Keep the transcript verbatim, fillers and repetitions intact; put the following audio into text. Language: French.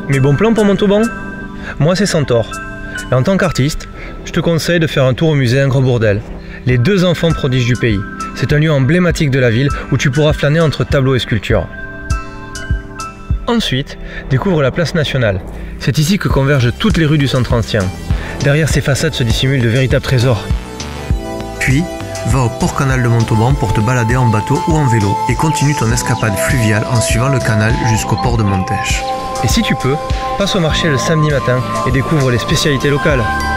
Mes bons plans pour Montauban? Moi c'est Centaure. Et en tant qu'artiste, je te conseille de faire un tour au musée Ingres-Bourdelle, les deux enfants prodiges du pays. C'est un lieu emblématique de la ville où tu pourras flâner entre tableaux et sculptures. Ensuite, découvre la place nationale. C'est ici que convergent toutes les rues du centre ancien. Derrière ces façades se dissimulent de véritables trésors. Puis, va au port canal de Montauban pour te balader en bateau ou en vélo et continue ton escapade fluviale en suivant le canal jusqu'au port de Montèche. Et si tu peux, passe au marché le samedi matin et découvre les spécialités locales.